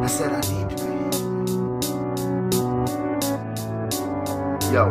I said I need to be. Yo,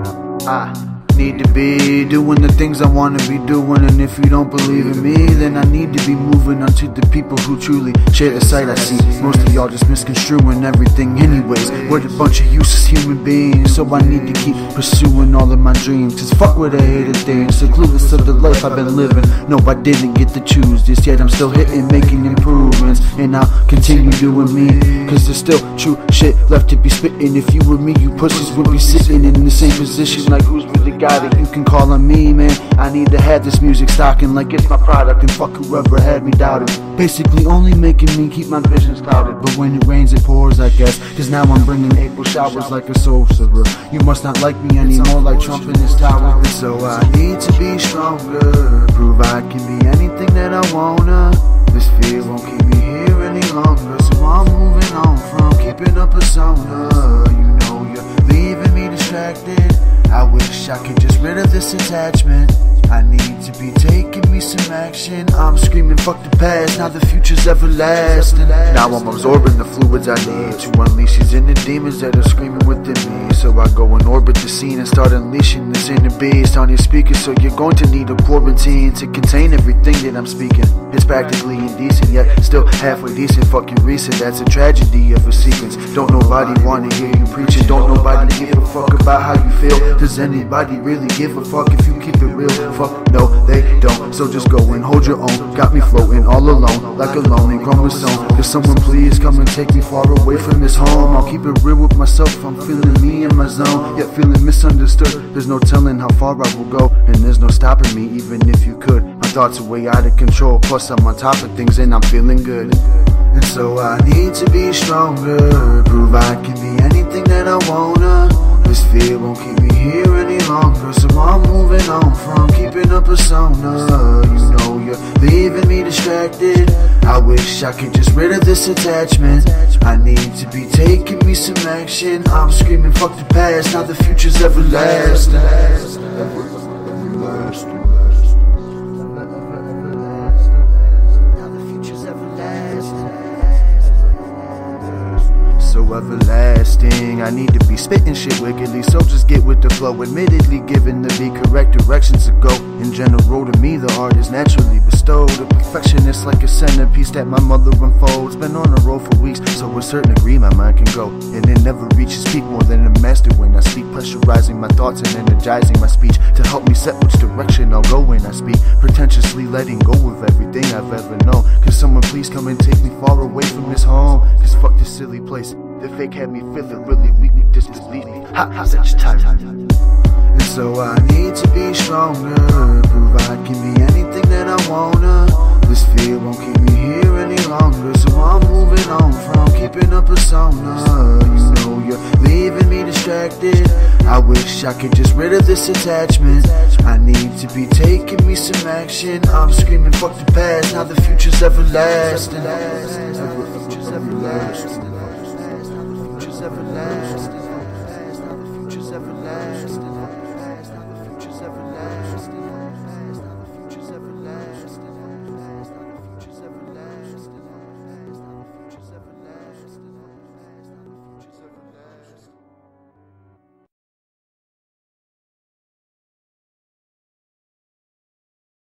I need to be doing the things I wanna be doing, and if you don't believe in me, then I need to be moving on to the people who truly share the sight I see. Most of y'all just misconstruing everything anyways. We're a bunch of useless human beings, so I need to keep pursuing all of my dreams. Cause fuck what I hated things, so clueless of the life I've been living. No, I didn't get to choose this, yet I'm still hitting, making improvements. And I'll continue doing me, cause there's still true shit left to be spitting. If you were me, you pussies would be sitting in the same position. Like who's really the guy that you can call on me, man? I need to have this music stocking like it's my product, and fuck whoever had me doubted. Basically only making me keep my visions clouded. But when it rains it pours, I guess, cause now I'm bringing April showers like a sorcerer. You must not like me anymore, like Trump in his tower. And so I need to be stronger, prove I can be anything that I wanna. This fear won't keep me here any longer, so I'm moving on from keeping a persona. You know you're leaving me distracted. I wish I could just rid of this attachment. I need to be taking me some action. I'm screaming fuck the past, now the future's everlasting. Now I'm absorbing the fluids I need to unleash these inner demons that are screaming within me. So I go and orbit the scene and start unleashing this inner beast on your speakers. So you're going to need a quarantine to contain everything that I'm speaking. It's practically indecent, yet still halfway decent. Fucking recent, that's a tragedy of a sequence. Don't nobody wanna hear you preaching. Don't nobody give a fuck about how you feel. Does anybody really give a fuck if you keep it real? Fuck no, they don't. So just go and hold your own. Got me floating all alone like a lonely chromosome. Could someone please come and take me far away from this home? I'll keep it real with myself. I'm feeling me in my zone, yet feeling misunderstood. There's no telling how far I will go, and there's no stopping me even if you could. My thoughts are way out of control, plus I'm on top of things and I'm feeling good. And so I need to be stronger, prove I can be anything that I wanna. This fear won't keep me here any longer, so I'm moving on from keeping a persona. You know you're leaving me distracted. I wish I could just rid of this attachment. I need to be taking me some action. I'm screaming fuck the past, now the future's everlasting. So everlasting, I need to be spitting shit wickedly, so just get with the flow. Admittedly given the be correct directions to go. In general to me the art is naturally bestowed. A perfectionist like a centerpiece that my mother unfolds. Been on a roll for weeks, so to a certain degree my mind can go, and it never reaches peak more than a master when I speak. Pressurizing my thoughts and energizing my speech to help me set which direction I'll go when I speak. Pretentiously letting go of everything I've ever known. Could someone please come and take me far away from this home? Cause fuck this silly place. The fake had me feeling really weak with disbelief. Such time. And so I need to be stronger, prove I can be anything that I wanna. This fear won't keep me here any longer, so I'm moving on from keeping a persona. You know you're leaving me distracted. I wish I could just rid of this attachment. I need to be taking me some action. I'm screaming fuck the past, now the future's everlasting. Everlasting.